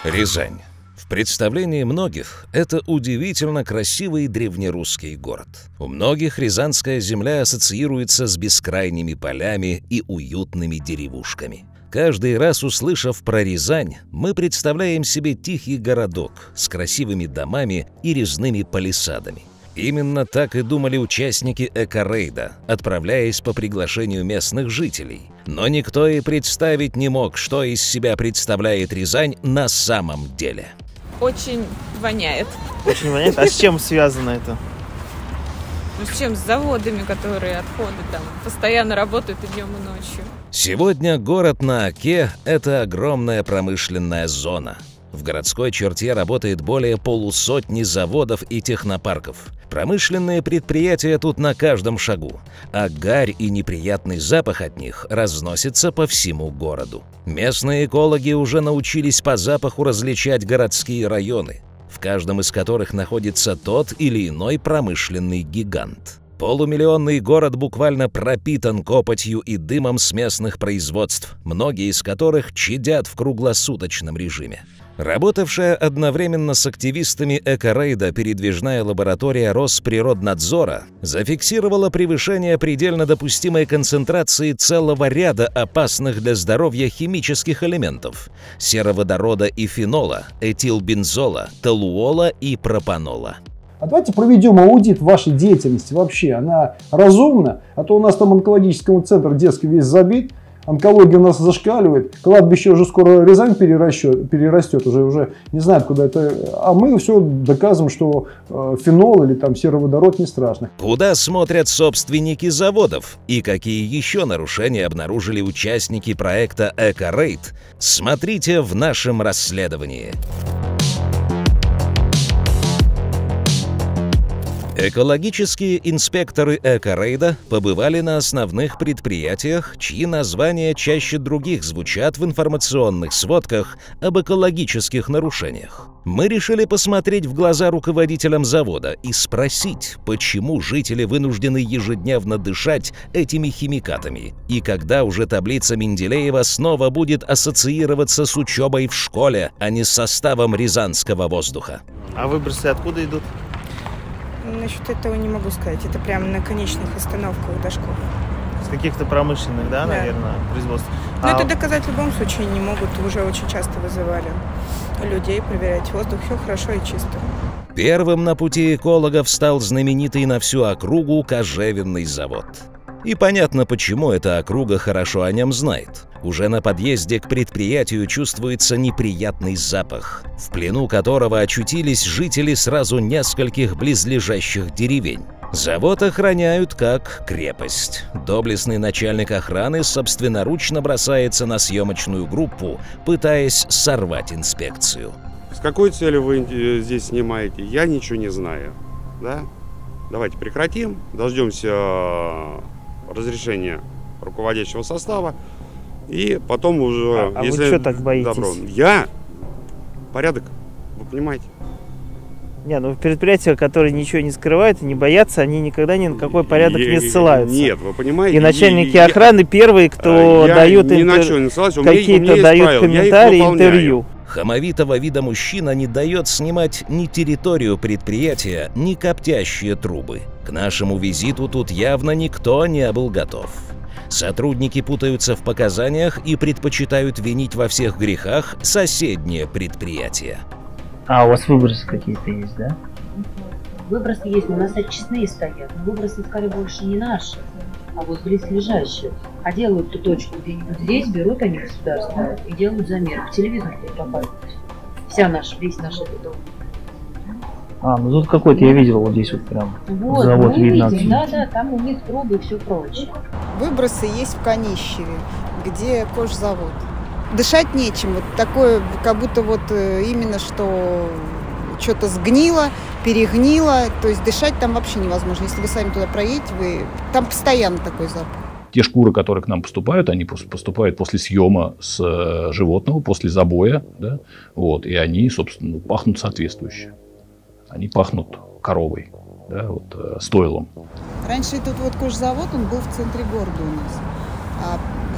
Рязань. В представлении многих это удивительно красивый древнерусский город. У многих рязанская земля ассоциируется с бескрайними полями и уютными деревушками. Каждый раз, услышав про Рязань, мы представляем себе тихий городок с красивыми домами и резными палисадами. Именно так и думали участники эко-рейда, отправляясь по приглашению местных жителей. Но никто и представить не мог, что из себя представляет Рязань на самом деле. Очень воняет. Очень воняет? А с чем связано это? Ну с чем? С заводами, которые отходы там постоянно работают и днем, и ночью. Сегодня город на Оке – это огромная промышленная зона. В городской черте работает более полусотни заводов и технопарков. Промышленные предприятия тут на каждом шагу, а гарь и неприятный запах от них разносятся по всему городу. Местные экологи уже научились по запаху различать городские районы, в каждом из которых находится тот или иной промышленный гигант. Полумиллионный город буквально пропитан копотью и дымом с местных производств, многие из которых чадят в круглосуточном режиме. Работавшая одновременно с активистами эко-рейда передвижная лаборатория Росприроднадзора зафиксировала превышение предельно допустимой концентрации целого ряда опасных для здоровья химических элементов – сероводорода и фенола, этилбензола, толуола и пропанола. А давайте проведем аудит вашей деятельности вообще. Она разумна? А то у нас там онкологический центр детский весь забит, онкология у нас зашкаливает, кладбище уже скоро Рязань перерастет, уже не знают, куда это. А мы все доказываем, что фенол или там сероводород не страшно. Куда смотрят собственники заводов и какие еще нарушения обнаружили участники проекта «Эко-рейд», смотрите в нашем расследовании. Экологические инспекторы эко-рейда побывали на основных предприятиях, чьи названия чаще других звучат в информационных сводках об экологических нарушениях. Мы решили посмотреть в глаза руководителям завода и спросить, почему жители вынуждены ежедневно дышать этими химикатами, и когда уже таблица Менделеева снова будет ассоциироваться с учебой в школе, а не с составом рязанского воздуха. А выбросы откуда идут? Насчет этого не могу сказать. Это прямо на конечных остановках до школы. С каких-то промышленных, да, наверное, производств? Но это доказать в любом случае не могут. Уже очень часто вызывали людей проверять воздух. Все хорошо и чисто. Первым на пути экологов стал знаменитый на всю округу кожевенный завод. И понятно, почему эта округа хорошо о нем знает. Уже на подъезде к предприятию чувствуется неприятный запах, в плену которого очутились жители сразу нескольких близлежащих деревень. Завод охраняют как крепость. Доблестный начальник охраны собственноручно бросается на съемочную группу, пытаясь сорвать инспекцию. С какой целью вы здесь снимаете, я ничего не знаю. Да? Давайте прекратим, дождемся разрешения руководящего состава. И потом уже... А если вы что так боитесь? Добро, я порядок, вы понимаете? Не, ну предприятия, которые ничего не скрывают и не боятся, они никогда ни на какой порядок не ссылаются. Нет, вы понимаете? И начальники охраны первые, кто дают какие-то дают комментарии, интервью. Хамовитого вида мужчина не дает снимать ни территорию предприятия, ни коптящие трубы. К нашему визиту тут явно никто не был готов. Сотрудники путаются в показаниях и предпочитают винить во всех грехах соседнее предприятие. А у вас выбросы какие-то есть, да? Выбросы есть, но у нас очистные стоят. Но выбросы, скорее, больше не наши, а вот близлежащие. А делают ту точку где-нибудь здесь, берут они государство и делают замеры. По телевизору показывают. Весь наш этот дом. А, ну тут какой-то я видел вот здесь вот прям вот, завод видно. Да, там у них трубы и все прочее. Выбросы есть в Канищеве, где кожзавод. Дышать нечем, вот такое, как будто вот именно что что-то сгнило, перегнило, то есть дышать там вообще невозможно. Если вы сами туда проедете, там постоянно такой запах. Те шкуры, которые к нам поступают, они поступают после съема с животного, после забоя, да, вот, и они, собственно, пахнут соответствующе. Они пахнут коровой, да, вот, стойлом. Раньше тут вот кожзавод, он был в центре города у нас.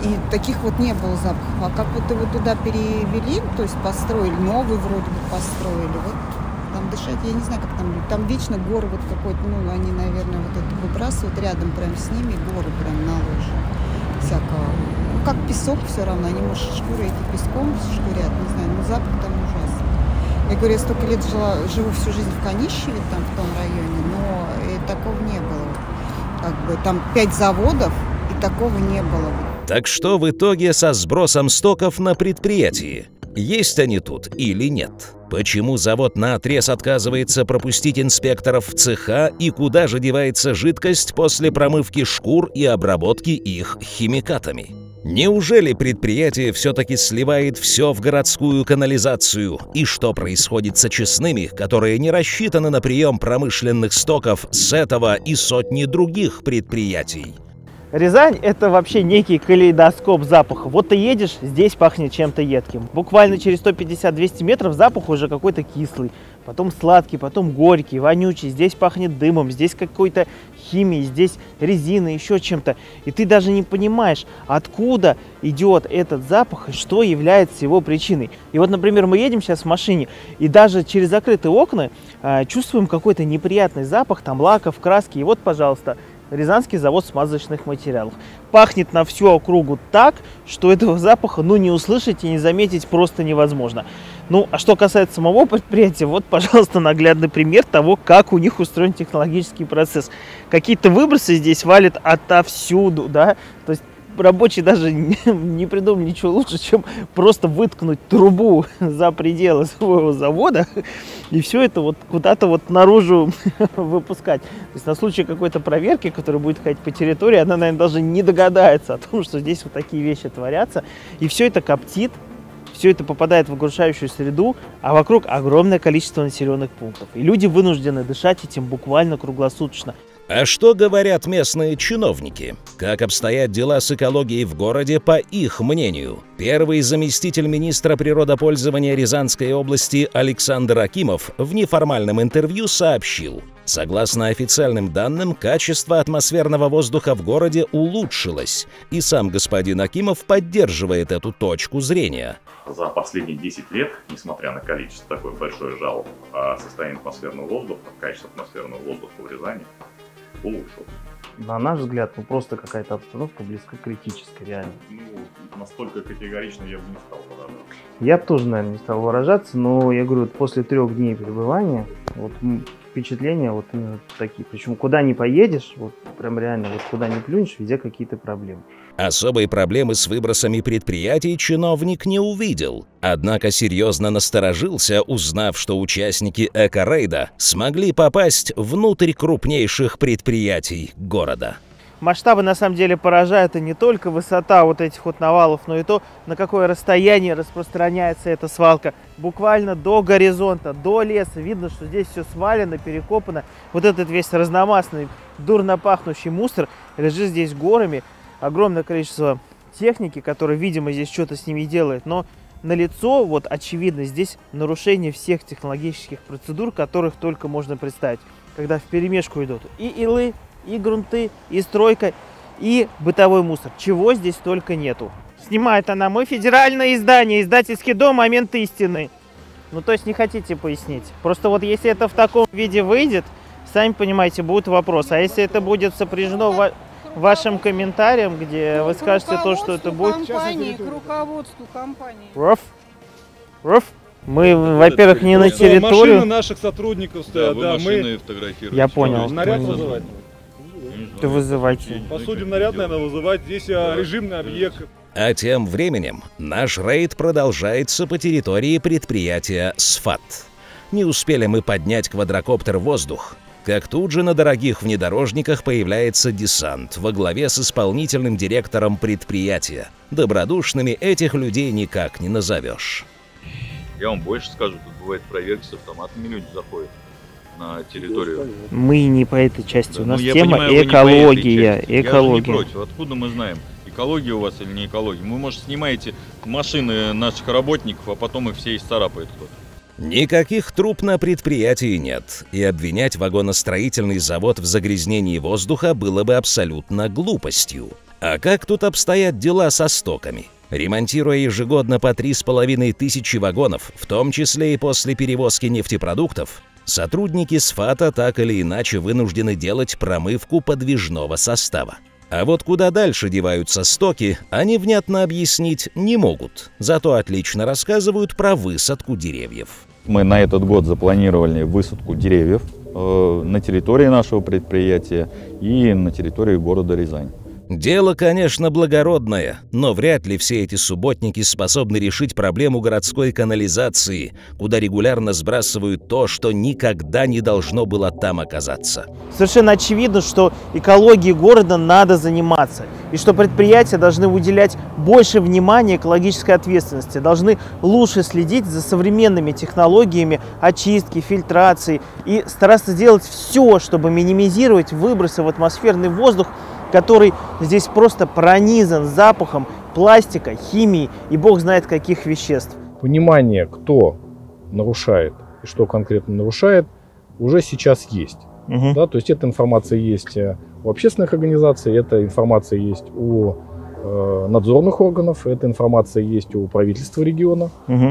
И таких вот не было запахов. А как вот его туда перевели, то есть построили, новый вроде бы построили, вот там дышать, я не знаю, как там вечно горы вот какой-то, ну, они, наверное, вот это выбрасывают рядом прям с ними, горы прям наложены всякого. Ну, как песок все равно, они, может, шкуры эти песком шкурят, не знаю, но запах там ужасный. Я говорю, я столько лет живу всю жизнь в Канищеве, там, в том районе, но такого не было. Как бы там 5 заводов, и такого не было. Так что в итоге со сбросом стоков на предприятии? Есть они тут или нет? Почему завод наотрез отказывается пропустить инспекторов в цеха и куда же девается жидкость после промывки шкур и обработки их химикатами? Неужели предприятие все-таки сливает все в городскую канализацию? И что происходит с очистными, которые не рассчитаны на прием промышленных стоков с этого и сотни других предприятий? Рязань – это вообще некий калейдоскоп запаха. Вот ты едешь, здесь пахнет чем-то едким. Буквально через 150-200 метров запах уже какой-то кислый, потом сладкий, потом горький, вонючий. Здесь пахнет дымом, здесь какой-то химией, здесь резиной, еще чем-то. И ты даже не понимаешь, откуда идет этот запах и что является его причиной. И вот, например, мы едем сейчас в машине, и даже через закрытые окна чувствуем какой-то неприятный запах, там лаков, краски. И вот, пожалуйста, Рязанский завод смазочных материалов. Пахнет на всю округу так, что этого запаха, ну, не услышать и не заметить просто невозможно. Ну, а что касается самого предприятия, вот, пожалуйста, наглядный пример того, как у них устроен технологический процесс. Какие-то выбросы здесь валят отовсюду, да, то есть рабочий даже не придумал ничего лучше, чем просто выткнуть трубу за пределы своего завода и все это вот куда-то вот наружу выпускать. То есть на случай какой-то проверки, которая будет ходить по территории, она, наверное, даже не догадается о том, что здесь вот такие вещи творятся. И все это коптит, все это попадает в окружающую среду, а вокруг огромное количество населенных пунктов. И люди вынуждены дышать этим буквально круглосуточно. А что говорят местные чиновники? Как обстоят дела с экологией в городе, по их мнению? Первый заместитель министра природопользования Рязанской области Александр Акимов в неформальном интервью сообщил: согласно официальным данным, качество атмосферного воздуха в городе улучшилось, и сам господин Акимов поддерживает эту точку зрения. За последние 10 лет, несмотря на количество такое большое жалоб о состоянии атмосферного воздуха, качество атмосферного воздуха в Рязани улучшилось. На наш взгляд, ну просто какая-то обстановка близко к критической, реально. Ну, настолько категорично я бы не стал выражаться. Я бы тоже, наверное, не стал выражаться, но я говорю, после 3 дней пребывания, вот впечатления вот именно такие. Причем куда ни поедешь, вот прям реально, вот куда ни плюнешь, везде какие-то проблемы. Особой проблемы с выбросами предприятий чиновник не увидел. Однако серьезно насторожился, узнав, что участники эко-рейда смогли попасть внутрь крупнейших предприятий города. Масштабы на самом деле поражают, и не только высота вот этих вот навалов, но и то, на какое расстояние распространяется эта свалка. Буквально до горизонта, до леса. Видно, что здесь все свалено, перекопано. Вот этот весь разномастный, дурно пахнущий мусор лежит здесь горами. Огромное количество техники, которая, видимо, здесь что-то с ними делает. Но налицо, вот очевидно, здесь нарушение всех технологических процедур, которых только можно представить. Когда вперемешку идут и илы, и грунты, и стройка, и бытовой мусор. Чего здесь только нету. Снимает она мой федеральное издание, издательский дом «Момент истины». Ну, то есть не хотите пояснить. Просто вот если это в таком виде выйдет, сами понимаете, будут вопросы. А если это будет сопряжено вашим комментариям, где вы скажете то, что это будет... К руководству компании. Мы, во-первых, не на территорию. Машины наших сотрудников стоят, да, мы фотографируем. Я понял. Наряд вызывать? Ты вызывайте. Посудим наряд, наверное, вызывать. Здесь режимный объект. А тем временем наш рейд продолжается по территории предприятия «СФАТ». Не успели мы поднять квадрокоптер в воздух, как тут же на дорогих внедорожниках появляется десант во главе с исполнительным директором предприятия. Добродушными этих людей никак не назовешь. Я вам больше скажу, тут бывает проверки с автоматами, люди заходят на территорию. Мы не по этой части, у нас ну, тема понимаю, экология. Я же не против, откуда мы знаем, экология у вас или не экология. Вы, может, снимаете машины наших работников, а потом их все исцарапает кто-то. Никаких труб на предприятии нет, и обвинять вагоностроительный завод в загрязнении воздуха было бы абсолютно глупостью. А как тут обстоят дела со стоками? Ремонтируя ежегодно по 3500 вагонов, в том числе и после перевозки нефтепродуктов, сотрудники СФАТа так или иначе вынуждены делать промывку подвижного состава. А вот куда дальше деваются стоки, они внятно объяснить не могут, зато отлично рассказывают про высадку деревьев. Мы на этот год запланировали высадку деревьев на территории нашего предприятия и на территории города Рязань. Дело, конечно, благородное, но вряд ли все эти субботники способны решить проблему городской канализации, куда регулярно сбрасывают то, что никогда не должно было там оказаться. Совершенно очевидно, что экологией города надо заниматься, и что предприятия должны уделять больше внимания экологической ответственности, должны лучше следить за современными технологиями очистки, фильтрации и стараться сделать все, чтобы минимизировать выбросы в атмосферный воздух, который здесь просто пронизан запахом пластика, химии и бог знает каких веществ. Понимание, кто нарушает и что конкретно нарушает, уже сейчас есть. Да, то есть эта информация есть у общественных организаций, эта информация есть у надзорных органов, эта информация есть у правительства региона.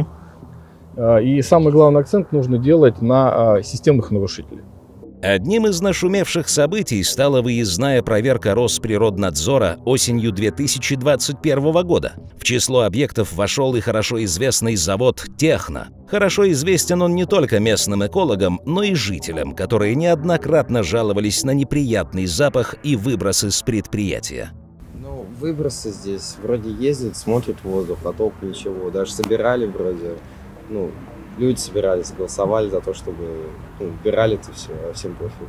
И самый главный акцент нужно делать на системных нарушителей. Одним из нашумевших событий стала выездная проверка Росприроднадзора осенью 2021 года. В число объектов вошел и хорошо известный завод «Техно». Хорошо известен он не только местным экологам, но и жителям, которые неоднократно жаловались на неприятный запах и выбросы с предприятия. Ну, выбросы здесь вроде ездят, смотрят воздух, а толку ничего. Даже собирали вроде, ну, люди собирались, голосовали за то, чтобы убирали это все, а всем пофиг.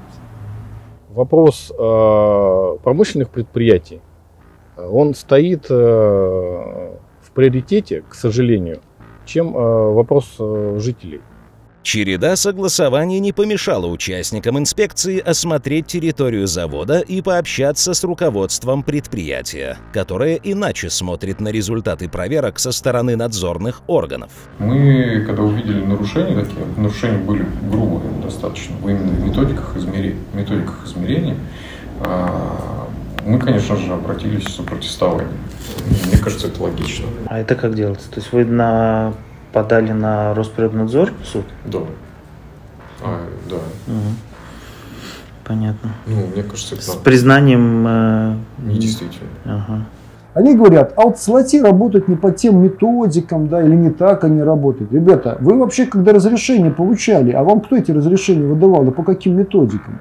Вопрос промышленных предприятий, он стоит в приоритете, к сожалению, чем вопрос жителей. Череда согласований не помешала участникам инспекции осмотреть территорию завода и пообщаться с руководством предприятия, которое иначе смотрит на результаты проверок со стороны надзорных органов. Мы, когда увидели нарушения такие, нарушения были грубые достаточно, именно в методиках измерений, мы, конечно же, обратились с протестованием. Мне кажется, это логично. А это как делается? То есть вы подали на Росприроднадзор в суд? Да. Да. Понятно. Ну, мне кажется, это с признанием... Недействительно. Они говорят, а вот СЛАТИ работают не по тем методикам, да, или не так они работают. Ребята, вы вообще, когда разрешение получали, а вам кто эти разрешения выдавал, и по каким методикам?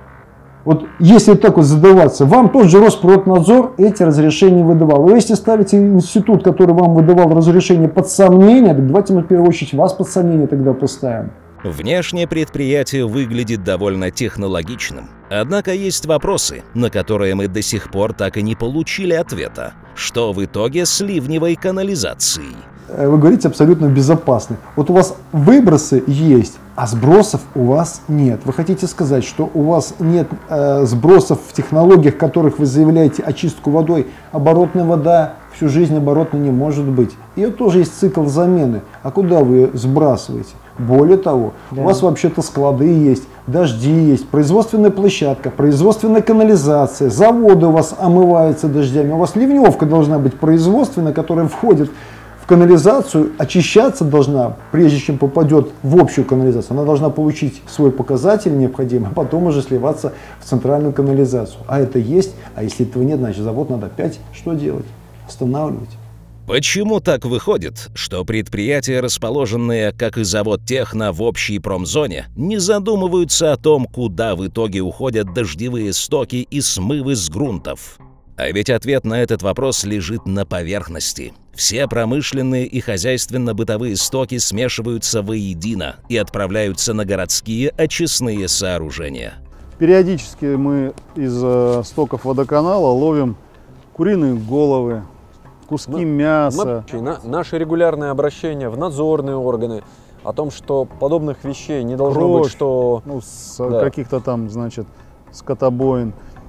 Вот если так вот задаваться, вам тот же Росприроднадзор эти разрешения выдавал. Вы если ставите институт, который вам выдавал разрешение под сомнение, так давайте мы в первую очередь вас под сомнение тогда поставим. Внешне предприятие выглядит довольно технологичным. Однако есть вопросы, на которые мы до сих пор так и не получили ответа. Что в итоге с ливневой канализацией? Вы говорите абсолютно безопасны. Вот у вас выбросы есть, а сбросов у вас нет. Вы хотите сказать, что у вас нет сбросов в технологиях, в которых вы заявляете очистку водой? Оборотная вода всю жизнь оборотной не может быть. Ее тоже есть цикл замены. А куда вы ее сбрасываете? Более того, у вас вообще-то склады есть, дожди есть, производственная площадка, производственная канализация, заводы у вас омываются дождями. У вас ливневка должна быть производственная, которая входит в канализацию, очищаться должна, прежде чем попадет в общую канализацию. Она должна получить свой показатель необходимый, а потом уже сливаться в центральную канализацию. А это есть, а если этого нет, значит завод надо опять что делать? Останавливать. Почему так выходит, что предприятия, расположенные, как и завод «Техно», в общей промзоне, не задумываются о том, куда в итоге уходят дождевые стоки и смывы с грунтов? А ведь ответ на этот вопрос лежит на поверхности. Все промышленные и хозяйственно-бытовые стоки смешиваются воедино и отправляются на городские очистные сооружения. Периодически мы из стоков водоканала ловим куриные головы, куски мяса. Наше регулярное обращение в надзорные органы о том, что подобных вещей не должно быть, что... Ну, каких-то там, значит, скотобоин.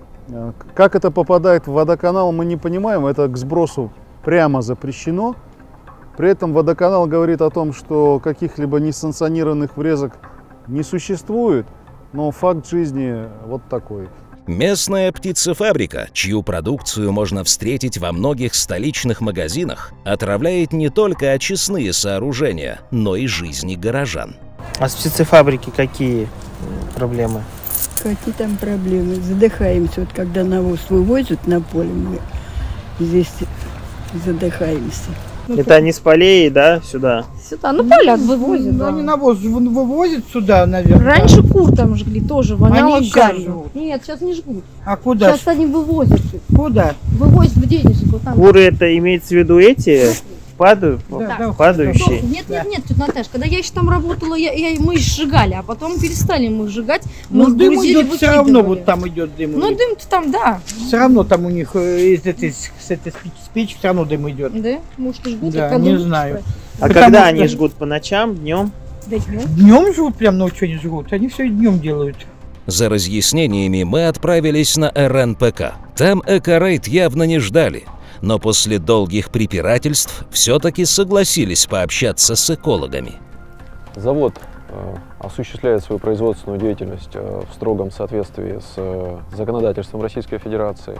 Как это попадает в водоканал, мы не понимаем. Это к сбросу прямо запрещено. При этом водоканал говорит о том, что каких-либо несанкционированных врезок не существует. Но факт жизни вот такой. Местная птицефабрика, чью продукцию можно встретить во многих столичных магазинах, отравляет не только очистные сооружения, но и жизни горожан. А с птицефабрики какие проблемы? Какие там проблемы? Задыхаемся. Вот когда навоз вывозят на поле, мы здесь задыхаемся. Это они с полей, да, сюда? Сюда, ну поляк вывозят. Ну, они навоз вывозят сюда, наверное. Раньше кур там жгли, тоже воняло Они гарью. жгут. Нет, сейчас не жгут. А куда? Сейчас они вывозят. Куда? Вывозят в Денежку. Там. Куры это имеется в виду эти? Падающие? Нет, тетя Наташа, когда я еще там работала, мы сжигали, а потом перестали мы сжигать. Ну дым идет все равно, вот там идет дым. Ну дым-то там, да. Все равно там у них с этой печи все равно дым идет. Да? Может, жгут? Да, не знаю. А когда они жгут? По ночам, днем? Да, днем. Днем жгут, прям ночью не жгут. Они все днем делают. За разъяснениями мы отправились на РНПК. Там экорейд явно не ждали. Но после долгих препирательств все-таки согласились пообщаться с экологами. Завод осуществляет свою производственную деятельность в строгом соответствии с законодательством Российской Федерации.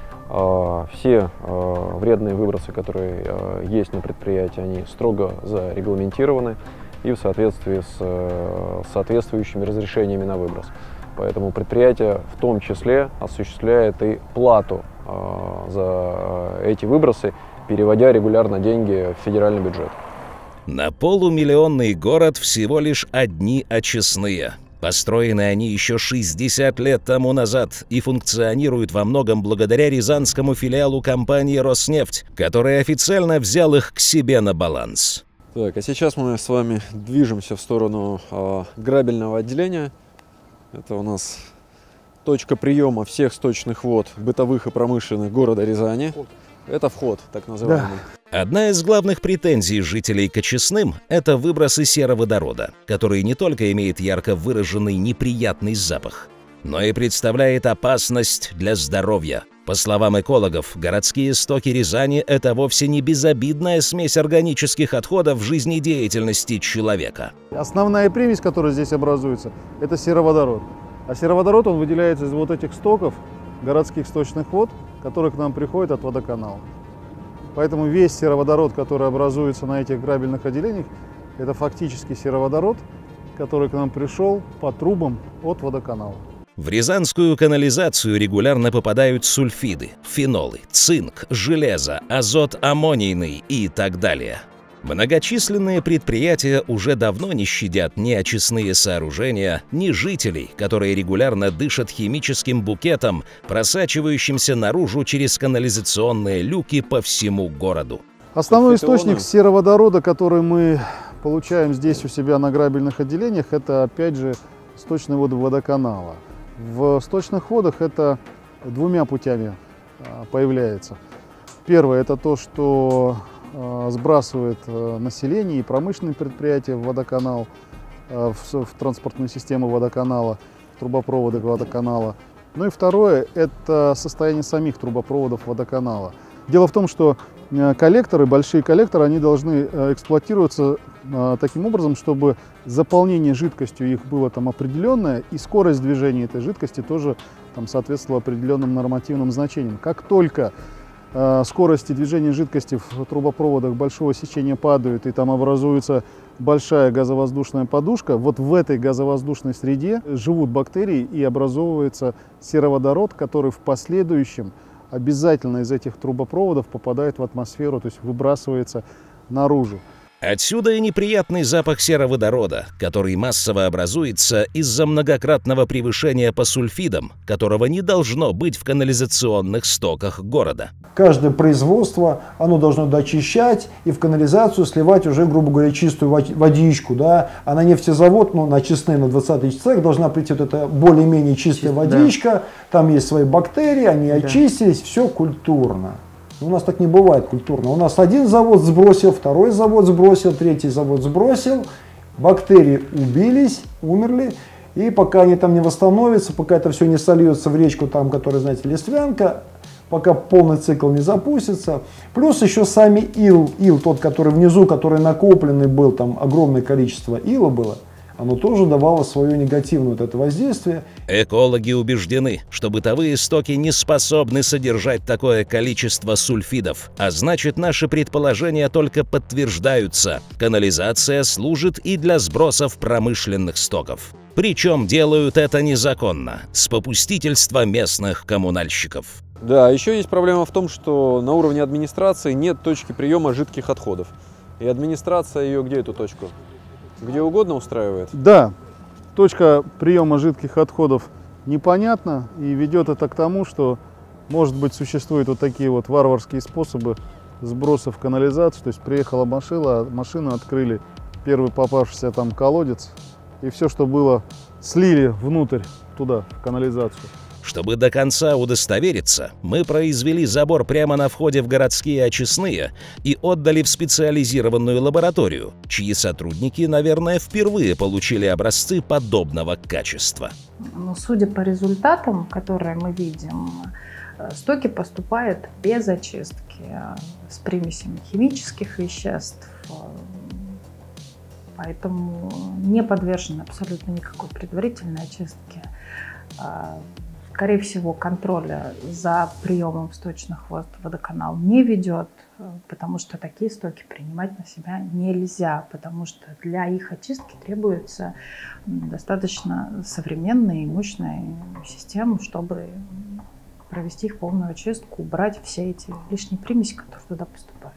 Все вредные выбросы, которые есть на предприятии, они строго зарегламентированы и в соответствии с соответствующими разрешениями на выброс. Поэтому предприятие в том числе осуществляет и плату за эти выбросы, переводя регулярно деньги в федеральный бюджет. На полумиллионный город всего лишь одни очистные. Построены они еще 60 лет тому назад и функционируют во многом благодаря рязанскому филиалу компании «Роснефть», который официально взял их к себе на баланс. Так, а сейчас мы с вами движемся в сторону грабельного отделения. Это у нас точка приема всех сточных вод, бытовых и промышленных города Рязани. Это вход, так называемый. Да. Одна из главных претензий жителей к очистным – это выбросы сероводорода, который не только имеет ярко выраженный неприятный запах, но и представляет опасность для здоровья. По словам экологов, городские стоки Рязани – это вовсе не безобидная смесь органических отходов жизнедеятельности человека. Основная примесь, которая здесь образуется, это сероводород. А сероводород, он выделяется из вот этих стоков городских сточных вод, которые к нам приходят от водоканала. Поэтому весь сероводород, который образуется на этих грабельных отделениях, это фактически сероводород, который к нам пришел по трубам от водоканала. В рязанскую канализацию регулярно попадают сульфиды, фенолы, цинк, железо, азот аммонийный и так далее. Многочисленные предприятия уже давно не щадят ни очистные сооружения, ни жителей, которые регулярно дышат химическим букетом, просачивающимся наружу через канализационные люки по всему городу. Основной источник сероводорода, который мы получаем здесь у себя на грабельных отделениях, это опять же сточные воды водоканала. В сточных водах это двумя путями появляется. Первое – это то, что сбрасывает население и промышленные предприятия в водоканал, в транспортную систему водоканала, в трубопроводы водоканала. Ну и второе – это состояние самих трубопроводов водоканала. Дело в том, что коллекторы, большие коллекторы, они должны эксплуатироваться таким образом, чтобы заполнение жидкостью их было там определенное, и скорость движения этой жидкости тоже там соответствовала определенным нормативным значениям. Как только скорости движения жидкости в трубопроводах большого сечения падают, и там образуется большая газовоздушная подушка, вот в этой газовоздушной среде живут бактерии и образовывается сероводород, который в последующем обязательно из этих трубопроводов попадает в атмосферу, то есть выбрасывается наружу. Отсюда и неприятный запах сероводорода, который массово образуется из-за многократного превышения по сульфидам, которого не должно быть в канализационных стоках города. Каждое производство, оно должно дочищать и в канализацию сливать уже, грубо говоря, чистую водичку. Да? А на нефтезавод, ну, на очистные, на 20 цех должна прийти вот эта более-менее чистая водичка, да. Там есть свои бактерии, они очистились, все культурно. У нас так не бывает культурно. У нас один завод сбросил, второй завод сбросил, третий завод сбросил, бактерии убились, умерли, и пока они там не восстановятся, пока это все не сольется в речку, там, которая, знаете, Листвянка, пока полный цикл не запустится. Плюс еще сами ил тот, который внизу, который накопленный был, там огромное количество ила было, оно тоже давало свое негативное вот это воздействие. Экологи убеждены, что бытовые стоки не способны содержать такое количество сульфидов, а значит, наши предположения только подтверждаются. Канализация служит и для сбросов промышленных стоков. Причем делают это незаконно, с попустительства местных коммунальщиков. Да, еще есть проблема в том, что на уровне администрации нет точки приема жидких отходов. И администрация ее где, эту точку? Где угодно устраивает? Да, точка приема жидких отходов непонятна, и ведет это к тому, что, может быть, существуют вот такие вот варварские способы сброса в канализацию. То есть приехала машину открыли, первый попавшийся там колодец, и все, что было, слили внутрь, туда, в канализацию. Чтобы до конца удостовериться, мы произвели забор прямо на входе в городские очистные и отдали в специализированную лабораторию, чьи сотрудники, наверное, впервые получили образцы подобного качества. Но судя по результатам, которые мы видим, стоки поступают без очистки, с примесями химических веществ, поэтому не подвержены абсолютно никакой предварительной очистке. Скорее всего, контроля за приемом сточных вод водоканал не ведет, потому что такие стоки принимать на себя нельзя, потому что для их очистки требуется достаточно современная и мощная система, чтобы провести их полную очистку, убрать все эти лишние примеси, которые туда поступают.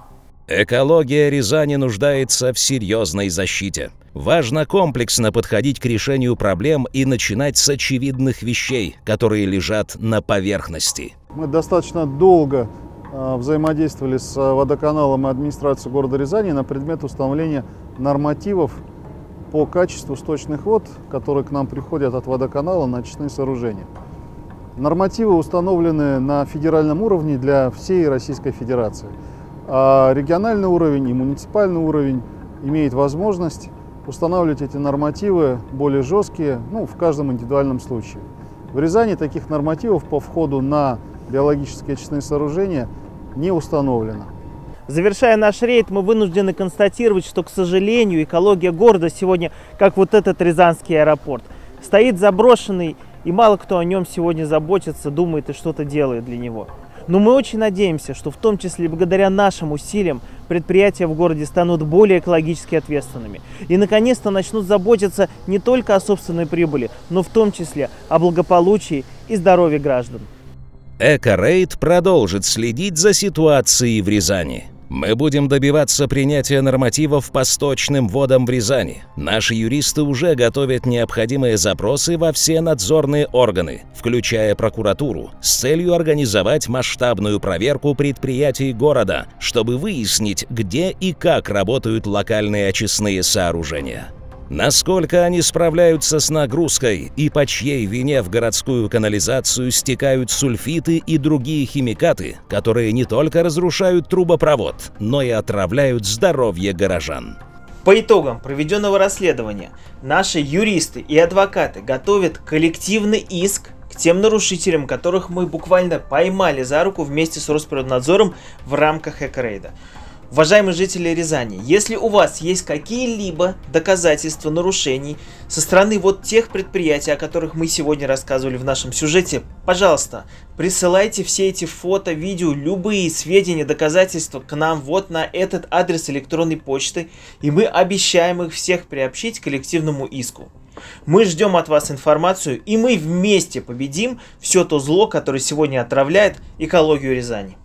Экология Рязани нуждается в серьезной защите. Важно комплексно подходить к решению проблем и начинать с очевидных вещей, которые лежат на поверхности. Мы достаточно долго взаимодействовали с водоканалом и администрацией города Рязани на предмет установления нормативов по качеству сточных вод, которые к нам приходят от водоканала на очистные сооружения. Нормативы установлены на федеральном уровне для всей Российской Федерации. А региональный уровень и муниципальный уровень имеют возможность устанавливать эти нормативы более жесткие, в каждом индивидуальном случае. В Рязани таких нормативов по входу на биологические очистные сооружения не установлено. Завершая наш рейд, мы вынуждены констатировать, что, к сожалению, экология города сегодня, как вот этот Рязанский аэропорт, стоит заброшенный, и мало кто о нем сегодня заботится, думает и что-то делает для него. Но мы очень надеемся, что в том числе благодаря нашим усилиям предприятия в городе станут более экологически ответственными и наконец-то начнут заботиться не только о собственной прибыли, но в том числе о благополучии и здоровье граждан. Эко-рейд продолжит следить за ситуацией в Рязани. Мы будем добиваться принятия нормативов по сточным водам в Рязани. Наши юристы уже готовят необходимые запросы во все надзорные органы, включая прокуратуру, с целью организовать масштабную проверку предприятий города, чтобы выяснить, где и как работают локальные очистные сооружения. Насколько они справляются с нагрузкой и по чьей вине в городскую канализацию стекают сульфиты и другие химикаты, которые не только разрушают трубопровод, но и отравляют здоровье горожан. По итогам проведенного расследования наши юристы и адвокаты готовят коллективный иск к тем нарушителям, которых мы буквально поймали за руку вместе с Росприроднадзором в рамках эко-рейда. Уважаемые жители Рязани, если у вас есть какие-либо доказательства нарушений со стороны вот тех предприятий, о которых мы сегодня рассказывали в нашем сюжете, пожалуйста, присылайте все эти фото, видео, любые сведения, доказательства к нам вот на этот адрес электронной почты, и мы обещаем их всех приобщить к коллективному иску. Мы ждем от вас информацию, и мы вместе победим все то зло, которое сегодня отравляет экологию Рязани.